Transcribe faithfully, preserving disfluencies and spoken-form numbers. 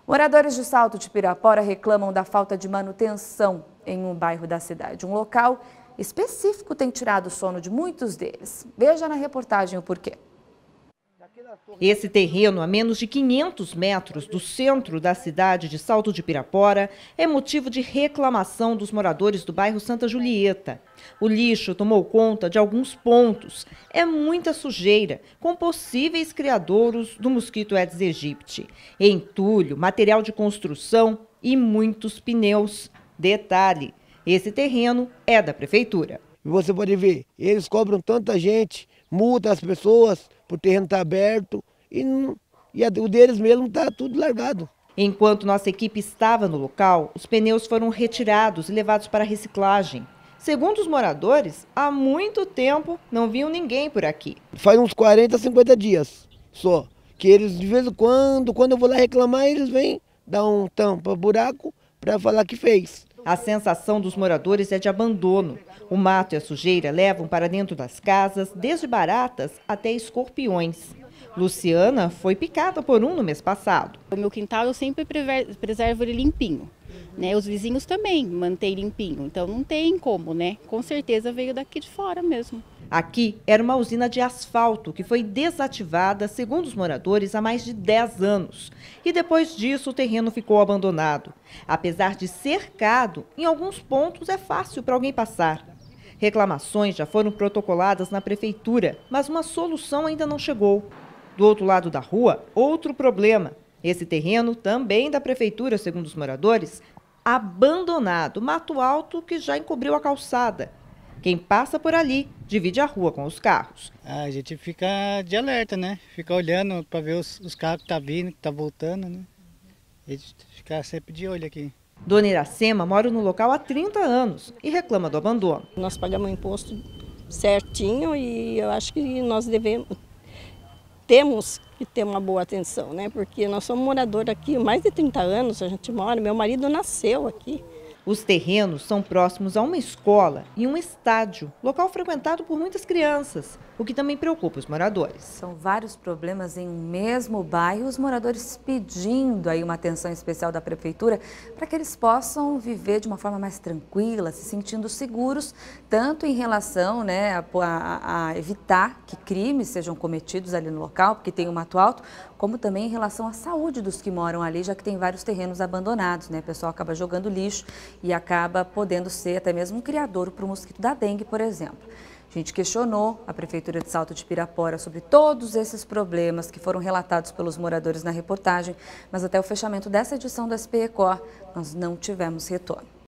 Moradores de Salto de Pirapora reclamam da falta de manutenção em um bairro da cidade. Um local específico tem tirado o sono de muitos deles. Veja na reportagem o porquê. Esse terreno, a menos de quinhentos metros do centro da cidade de Salto de Pirapora, é motivo de reclamação dos moradores do bairro Santa Julieta. O lixo tomou conta de alguns pontos. É muita sujeira, com possíveis criadouros do mosquito Aedes aegypti. Entulho, material de construção e muitos pneus. Detalhe, esse terreno é da prefeitura. Você pode ver, eles cobram tanta gente, multam as pessoas por o terreno estar aberto e, não, e a, o deles mesmo está tudo largado. Enquanto nossa equipe estava no local, os pneus foram retirados e levados para reciclagem. Segundo os moradores, há muito tempo não viam ninguém por aqui. Faz uns quarenta, cinquenta dias só, que eles de vez em quando, quando eu vou lá reclamar, eles vêm dar um tampa buraco para falar que fez. A sensação dos moradores é de abandono. O mato e a sujeira levam para dentro das casas, desde baratas até escorpiões. Luciana foi picada por um no mês passado. O meu quintal eu sempre preservo ele limpinho, né? Os vizinhos também mantêm limpinho, então não tem como, né? Com certeza veio daqui de fora mesmo. Aqui era uma usina de asfalto que foi desativada, segundo os moradores, há mais de dez anos. E depois disso o terreno ficou abandonado. Apesar de cercado, em alguns pontos é fácil para alguém passar. Reclamações já foram protocoladas na prefeitura, mas uma solução ainda não chegou. Do outro lado da rua, outro problema. Esse terreno, também da prefeitura, segundo os moradores, abandonado, mato alto que já encobriu a calçada. Quem passa por ali divide a rua com os carros. A gente fica de alerta, né? Fica olhando para ver os, os carros que estão tá vindo, que estão tá voltando, né? A gente fica sempre de olho aqui. Dona Iracema mora no local há trinta anos e reclama do abandono. Nós pagamos imposto certinho e eu acho que nós devemos, temos que ter uma boa atenção, né? Porque nós somos moradores aqui há mais de trinta anos, a gente mora, meu marido nasceu aqui. Os terrenos são próximos a uma escola e um estádio, local frequentado por muitas crianças, o que também preocupa os moradores. São vários problemas em um mesmo bairro, os moradores pedindo aí uma atenção especial da prefeitura para que eles possam viver de uma forma mais tranquila, se sentindo seguros, tanto em relação, né, a, a, a evitar que crimes sejam cometidos ali no local, porque tem um mato alto, como também em relação à saúde dos que moram ali, já que tem vários terrenos abandonados, né? O pessoal acaba jogando lixo e acaba podendo ser até mesmo um criadouro para o mosquito da dengue, por exemplo. A gente questionou a Prefeitura de Salto de Pirapora sobre todos esses problemas que foram relatados pelos moradores na reportagem, mas até o fechamento dessa edição do S P Record, nós não tivemos retorno.